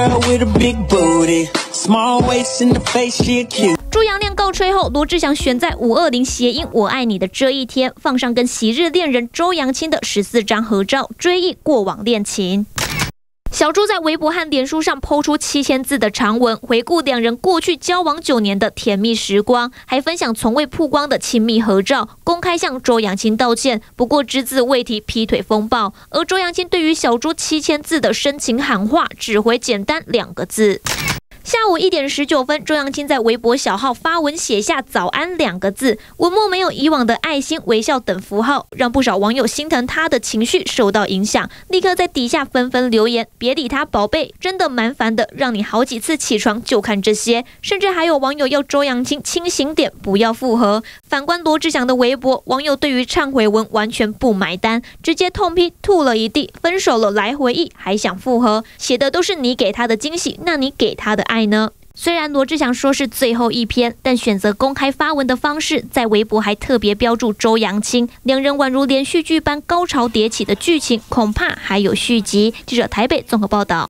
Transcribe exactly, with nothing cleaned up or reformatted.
朱杨恋告吹后，罗志祥选在五二零谐音“我爱你”的这一天，放上跟昔日恋人周扬青的十四张合照，追忆过往恋情。 小猪在微博和脸书上抛出七千字的长文，回顾两人过去交往九年的甜蜜时光，还分享从未曝光的亲密合照，公开向周扬青道歉。不过只字未提劈腿风暴，而周扬青对于小猪七千字的深情喊话，只回简单两个字。 下午一点十九分，周扬青在微博小号发文写下“早安”两个字，文末没有以往的爱心、微笑等符号，让不少网友心疼他的情绪受到影响，立刻在底下纷纷留言：“别理他，宝贝，真的蛮烦的，让你好几次起床就看这些。”甚至还有网友要周扬青清醒点，不要复合。反观罗志祥的微博，网友对于忏悔文完全不买单，直接痛批吐了一地，分手了来回忆，还想复合，写的都是你给他的惊喜，那你给他的爱呢？ 虽然罗志祥说是最后一篇，但选择公开发文的方式，在微博还特别标注周扬青，两人宛如连续剧般高潮迭起的剧情，恐怕还有续集。记者台北综合报道。